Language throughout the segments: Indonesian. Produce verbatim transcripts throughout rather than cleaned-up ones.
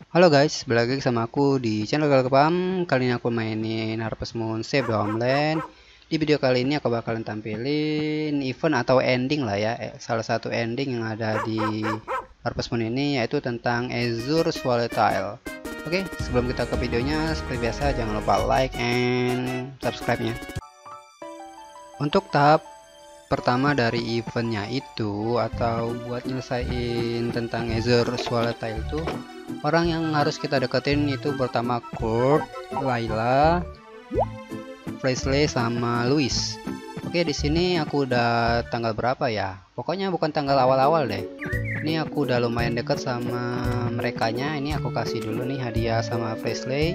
Halo guys, balik lagi sama aku di channel Galgapam. Kali ini aku mainin Harvest Moon Save the Homeland. Di video kali ini aku bakalan tampilin event atau ending lah ya, eh, salah satu ending yang ada di Harvest Moon ini, yaitu tentang Azure Swallowtail. Oke, sebelum kita ke videonya, seperti biasa jangan lupa like and subscribe-nya. Untuk tahap pertama dari eventnya itu, atau buat nyelesain tentang Azure Swallowtail itu, orang yang harus kita deketin itu pertama Kurt, Layla, Presley, sama Louis. Oke, di sini aku udah tanggal berapa ya? Pokoknya bukan tanggal awal-awal deh. Ini aku udah lumayan deket sama merekanya. Ini aku kasih dulu nih hadiah sama Presley.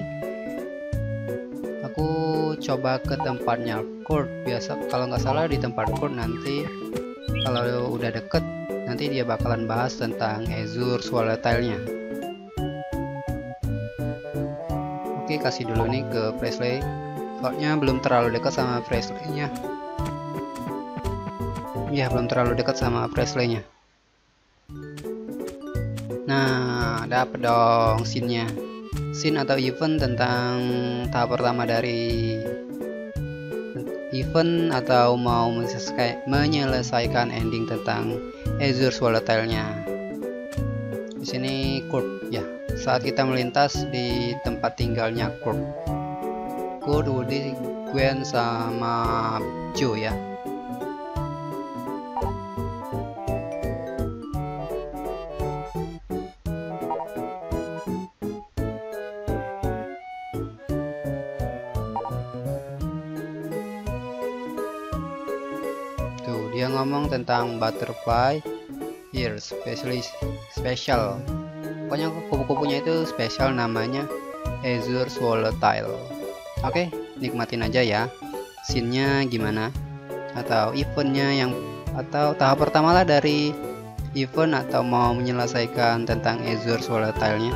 Aku coba ke tempatnya Kurt. Biasa kalau nggak salah di tempat Kurt nanti kalau udah deket nanti dia bakalan bahas tentang Azure Swallowtail-nya. Oke, kasih dulu nih ke Presley. Soalnya belum terlalu dekat sama Presley-nya. Ya, belum terlalu dekat sama Presley-nya. Nah, dapet dong scene-nya. Scene atau event tentang tahap pertama dari event atau mau menyelesaikan ending tentang Azure Swallowtail-nya. Di sini Kurt ya. Saat kita melintas di tempat tinggalnya Kurt, Kurt, Woody, Gwen, sama Joe ya. Tuh, dia ngomong tentang butterfly here, specially special. Pokoknya kupu-kupunya itu spesial, namanya Azure Swallowtail. Oke, nikmatin aja ya scene-nya gimana, atau eventnya yang atau tahap pertama lah dari event atau mau menyelesaikan tentang Azure Swallowtail-nya.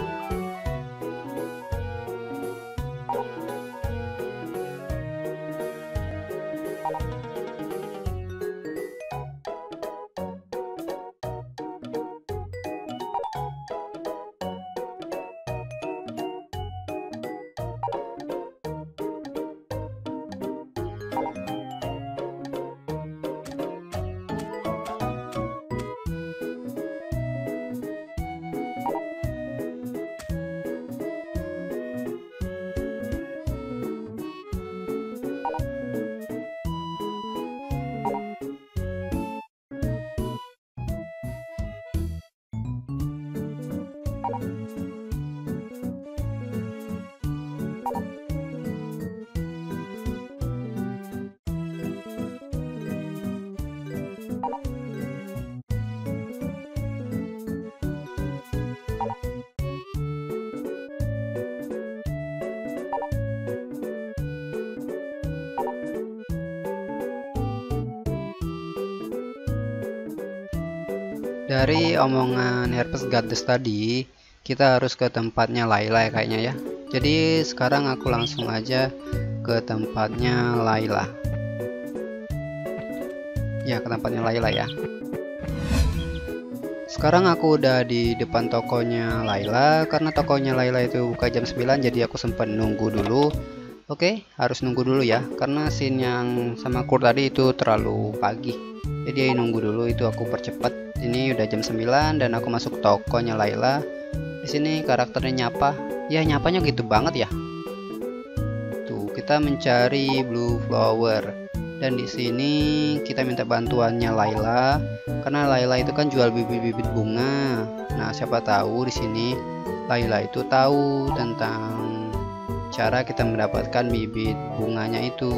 Dari omongan Herpes Goddess tadi, kita harus ke tempatnya Layla ya kayaknya ya. Jadi sekarang aku langsung aja ke tempatnya Layla. Ya, ke tempatnya Layla ya. Sekarang aku udah di depan tokonya Layla. Karena tokonya Layla itu buka jam sembilan, jadi aku sempat nunggu dulu. Oke, harus nunggu dulu ya, karena scene yang sama Kurt tadi itu terlalu pagi. Jadi nunggu dulu, itu aku percepat. Ini udah jam sembilan dan aku masuk tokonya Layla. Di sini karakternya nyapa. Ya, nyapanya gitu banget ya. Tuh, kita mencari blue flower. Dan di sini kita minta bantuannya Layla, karena Layla itu kan jual bibit-bibit bunga. Nah, siapa tahu di sini Layla itu tahu tentang cara kita mendapatkan bibit bunganya itu.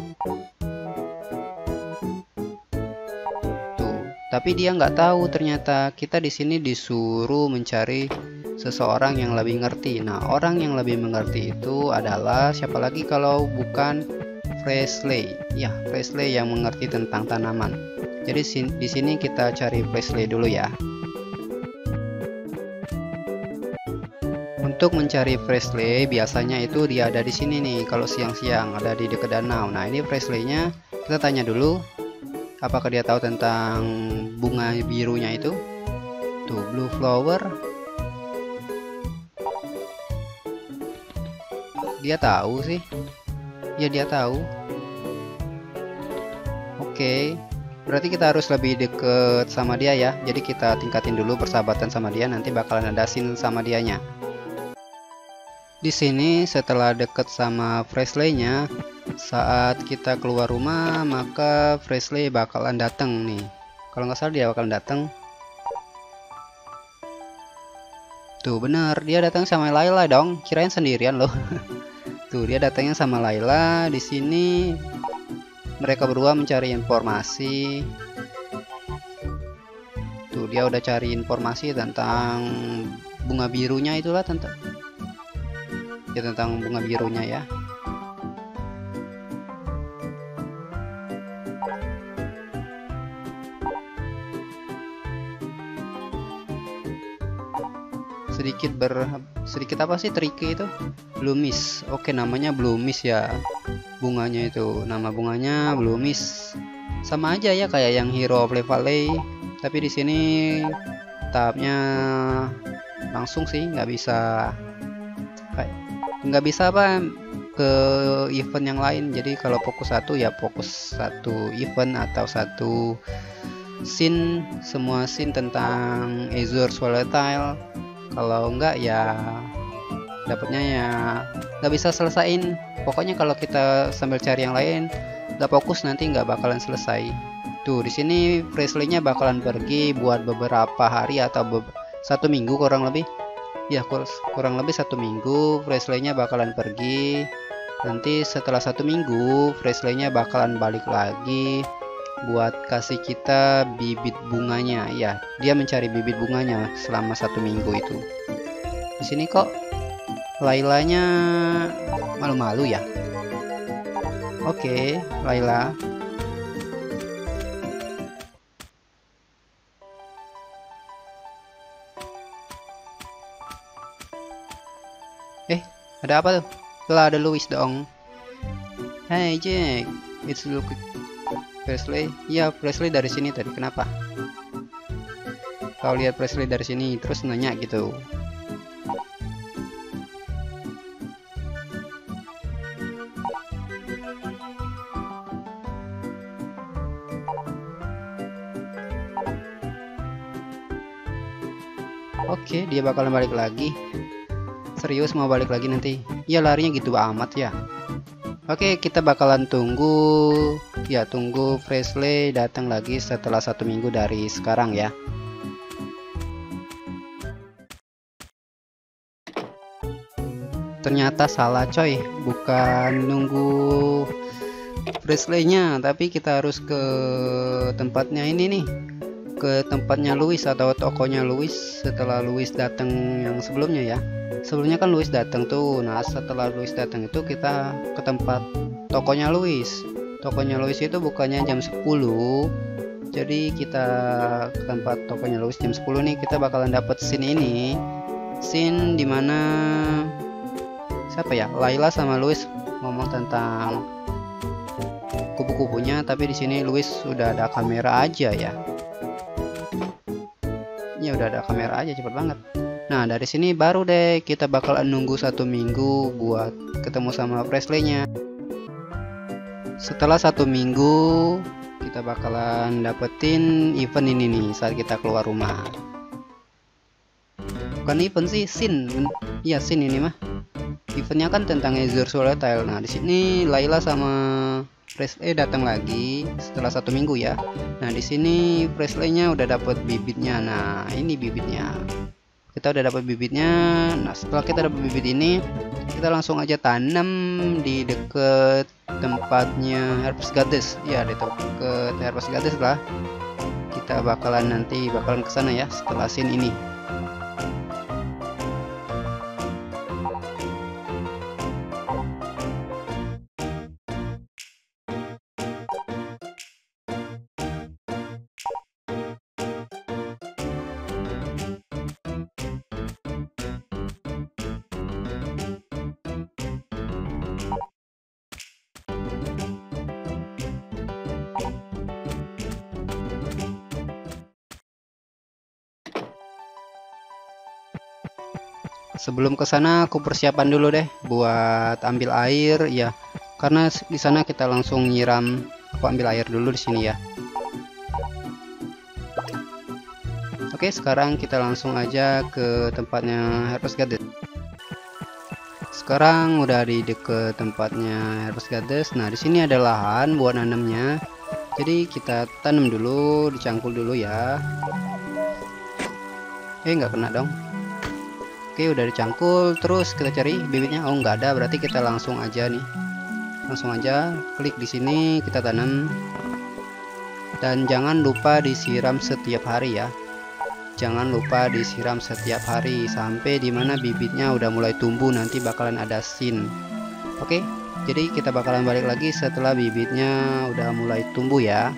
Tuh, tapi dia nggak tahu ternyata kita di sini disuruh mencari seseorang yang lebih ngerti. Nah, orang yang lebih mengerti itu adalah siapa lagi kalau bukan Presley. Ya, Presley yang mengerti tentang tanaman. Jadi di sini kita cari Presley dulu ya. Untuk mencari Presley biasanya itu dia ada di sini nih. Kalau siang-siang ada di dekat danau. Nah, ini Presley-nya kita tanya dulu apakah dia tahu tentang bunga birunya itu. Tuh, blue flower. Dia tahu sih. Ya dia tahu. Oke. Berarti kita harus lebih deket sama dia ya. Jadi kita tingkatin dulu persahabatan sama dia, nanti bakalan ada scene sama dianya. Di sini setelah deket sama Presley-nya, saat kita keluar rumah maka Presley bakalan datang nih. Kalau nggak salah dia bakalan datang. Tuh bener, dia datang sama Layla dong. Kirain sendirian loh. Tuh dia datangnya sama Layla. Di sini mereka berdua mencari informasi. Tuh dia udah cari informasi tentang bunga birunya, itulah tentang ya tentang bunga birunya ya. Sedikit ber sedikit apa sih tricky itu? Bloomis. Oke, namanya Bloomis ya. Bunganya itu, nama bunganya Bloomis. Sama aja ya kayak yang Hero of Valley, tapi di sini tahapnya langsung sih, nggak bisa kayak nggak bisa apa ke event yang lain. Jadi kalau fokus satu ya fokus satu event atau satu scene, semua scene tentang Azure Volatile. Kalau enggak ya dapatnya ya nggak bisa selesain. Pokoknya kalau kita sambil cari yang lain nggak fokus nanti nggak bakalan selesai. Tuh di sini Presley-nya bakalan pergi buat beberapa hari atau be satu minggu kurang lebih. Ya kur kurang lebih satu minggu Presley-nya bakalan pergi. Nanti setelah satu minggu Presley-nya bakalan balik lagi buat kasih kita bibit bunganya. Ya, dia mencari bibit bunganya selama satu minggu itu. Di sini kok Lailanya malu-malu ya. Oke, Layla. Eh, ada apa tuh? Lah ada Louis dong. Hey Jack, it's look Presley. Ya Presley dari sini tadi. Kenapa? Kau lihat Presley dari sini terus nanya gitu. Oke, dia bakalan balik lagi. Serius mau balik lagi nanti? Ya larinya gitu amat ya. Oke, kita bakalan tunggu. Ya tunggu Presley datang lagi setelah satu minggu dari sekarang ya. Ternyata salah coy, bukan nunggu Presley-nya, tapi kita harus ke tempatnya ini nih, ke tempatnya Louis atau tokonya Louis setelah Louis datang yang sebelumnya ya. Sebelumnya kan Louis datang tuh. Nah setelah Louis datang itu kita ke tempat tokonya Louis. Tokonya Louis itu bukannya jam sepuluh, jadi kita ke tempat tokonya Louis jam sepuluh nih. Kita bakalan dapet scene ini, scene dimana siapa ya, Layla sama Louis ngomong tentang kupu-kupunya, tapi di sini Louis sudah ada kamera aja ya. Ya udah ada kamera aja, cepet banget. Nah dari sini baru deh kita bakalan nunggu satu minggu buat ketemu sama Presley-nya. Setelah satu minggu kita bakalan dapetin event ini nih saat kita keluar rumah. Bukan event sih, scene. Iya scene ini mah. Eventnya kan tentang Azure Volatile. Nah di sini Layla sama Presley datang lagi setelah satu minggu ya. Nah di sini Presley-nya udah dapet bibitnya. Nah ini bibitnya. Kita udah dapat bibitnya. Nah setelah kita dapat bibit ini, kita langsung aja tanam di deket tempatnya Harvest Goddess. Ya di deket Harvest Goddess lah. Kita bakalan nanti bakalan kesana ya setelah scene ini. Sebelum ke sana aku persiapan dulu deh buat ambil air ya, karena di sana kita langsung nyiram. Aku ambil air dulu di sini ya. Oke, sekarang kita langsung aja ke tempatnya Harvest Goddess. Sekarang udah di deket tempatnya Harvest Goddess. Nah, di sini ada lahan buat nanamnya. Jadi kita tanam dulu, dicangkul dulu ya. Eh, nggak kena dong. Oke, udah dicangkul. Terus kita cari bibitnya. Oh, nggak ada. Berarti kita langsung aja nih. Langsung aja klik di sini, kita tanam. Dan jangan lupa disiram setiap hari ya. Jangan lupa disiram setiap hari sampai dimana bibitnya udah mulai tumbuh, nanti bakalan ada sin. Oke, jadi kita bakalan balik lagi setelah bibitnya udah mulai tumbuh ya.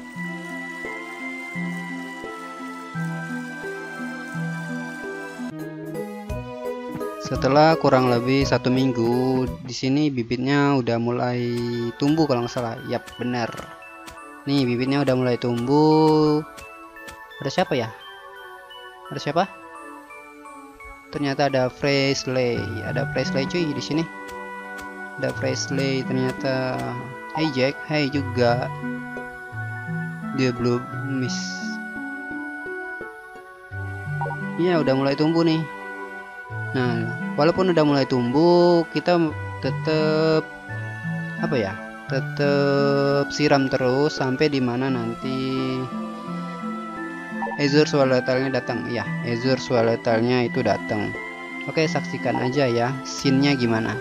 Setelah kurang lebih satu minggu, di sini bibitnya udah mulai tumbuh kalau nggak salah. Yap, bener. Nih bibitnya udah mulai tumbuh. Ada siapa ya? Ada siapa? Ternyata ada Fresley. Ada Fresley cuy di sini. Ada Fresley ternyata. Hey Jack, hey juga. Dia belum miss. Iya, udah mulai tumbuh nih. Nah, walaupun udah mulai tumbuh, kita tetap apa ya? Tetap siram terus sampai dimana nanti Azure Swallowtail-nya datang. Ya, Azure Swallowtail-nya itu datang. Oke, saksikan aja ya scene-nya gimana.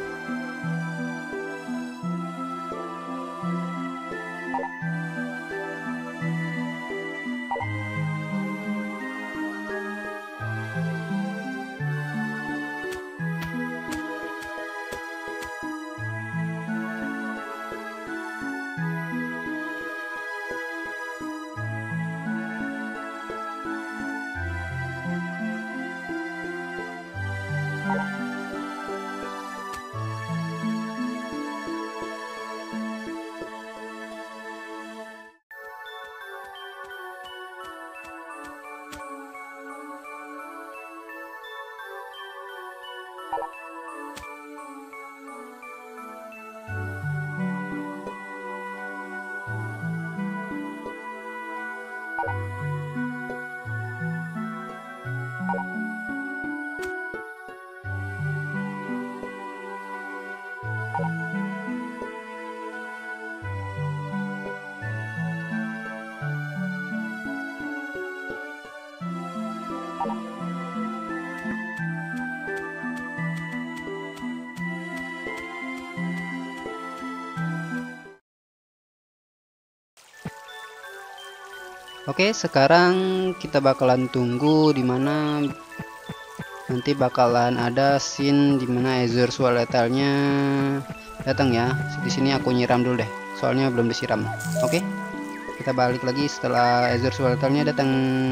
Oke, sekarang kita bakalan tunggu dimana nanti bakalan ada scene dimana Azure Swallowtail-nya datang ya. Di sini aku nyiram dulu deh, soalnya belum disiram. Oke, kita balik lagi setelah Azure Swallowtail-nya datang.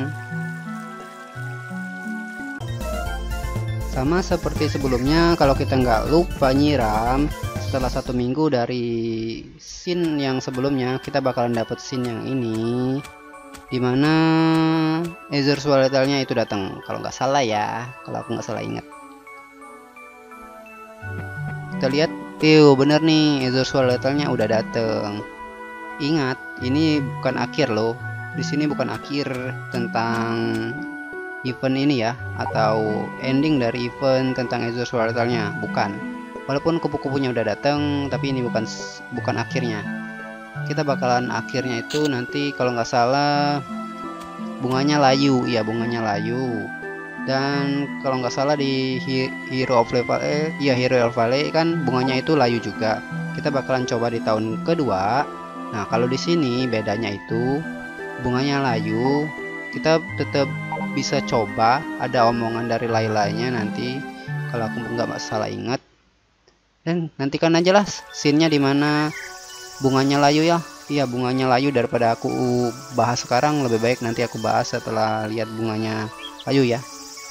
Sama seperti sebelumnya, kalau kita nggak lupa nyiram setelah satu minggu dari scene yang sebelumnya, kita bakalan dapet scene yang ini dimana Azure Swallowtail-nya itu datang, kalau nggak salah ya, kalau aku nggak salah ingat. Kita lihat, tuh bener nih, Azure Swallowtail-nya udah datang. Ingat, ini bukan akhir loh. Di sini bukan akhir tentang event ini ya, atau ending dari event tentang Azure Swallowtail-nya, bukan. Walaupun kupu-kupunya udah datang, tapi ini bukan bukan akhirnya. Kita bakalan akhirnya itu nanti kalau nggak salah bunganya layu, ya bunganya layu. Dan kalau nggak salah di Hero of Valley, ya Hero of Valley kan bunganya itu layu juga. Kita bakalan coba di tahun kedua. Nah, kalau di sini bedanya itu bunganya layu. Kita tetap bisa coba, ada omongan dari lain-lainnya nanti kalau aku nggak salah ingat. Dan nantikan aja lah scene-nya dimana bunganya layu ya. Iya, bunganya layu. Daripada aku bahas sekarang, lebih baik nanti aku bahas setelah lihat bunganya layu ya.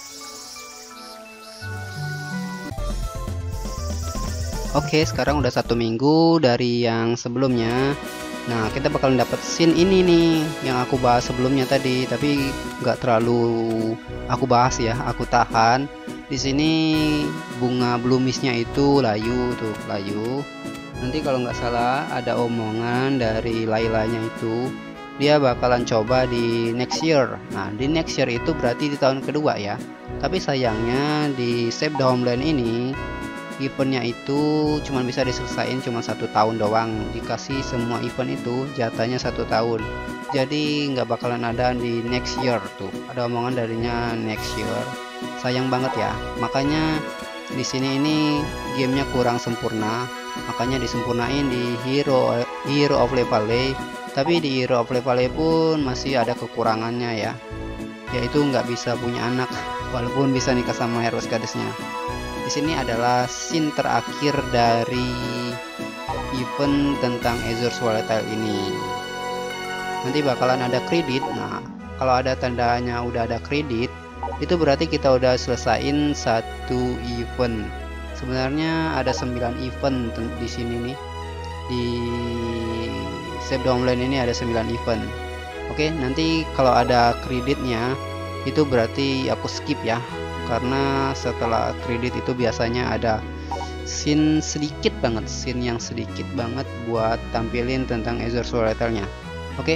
Oke, sekarang udah satu minggu dari yang sebelumnya. Nah, kita bakal dapat scene ini nih yang aku bahas sebelumnya tadi, tapi nggak terlalu aku bahas ya, aku tahan. Di sini bunga blumisnya itu layu tuh, layu. Nanti kalau nggak salah ada omongan dari Lailanya itu dia bakalan coba di next year. Nah, di next year itu berarti di tahun kedua ya. Tapi sayangnya di Save the Homeland ini eventnya itu cuma bisa diselesaikan cuma satu tahun doang. Dikasih semua event itu jatahnya satu tahun. Jadi nggak bakalan ada di next year tuh. Ada omongan darinya next year. Sayang banget ya. Makanya di sini ini gamenya kurang sempurna. Makanya disempurnain di Hero Hero of Levale. Tapi di Hero of Levale pun masih ada kekurangannya ya. Yaitu nggak bisa punya anak walaupun bisa nikah sama Heroes Goddess-nya. Di sini adalah scene terakhir dari event tentang Azure Volatile ini. Nanti bakalan ada kredit. Nah, kalau ada tandanya udah ada kredit, itu berarti kita udah selesaiin satu event. Sebenarnya ada sembilan event di sini nih. Di Save the Homeland ini ada sembilan event. Oke, nanti kalau ada kreditnya itu berarti aku skip ya. Karena setelah kredit itu biasanya ada scene sedikit banget, scene yang sedikit banget buat tampilin tentang Azure Volatile-nya. Oke.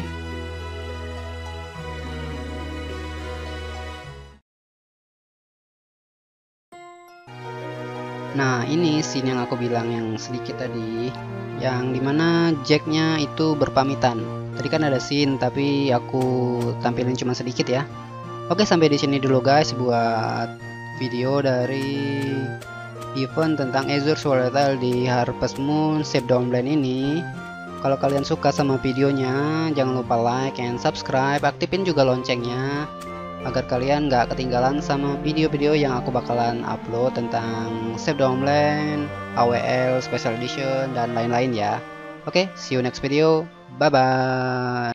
Nah, ini scene yang aku bilang yang sedikit tadi, yang dimana Jacknya itu berpamitan. Tadi kan ada scene tapi aku tampilin cuma sedikit ya. Oke, sampai di sini dulu guys buat video dari event tentang Azure Volatile di Harvest Moon Save the Homeland ini. Kalau kalian suka sama videonya, jangan lupa like and subscribe, aktifin juga loncengnya agar kalian gak ketinggalan sama video-video yang aku bakalan upload tentang Save the Homeland, A W L, Special Edition, dan lain-lain ya. Oke, see you next video. Bye-bye.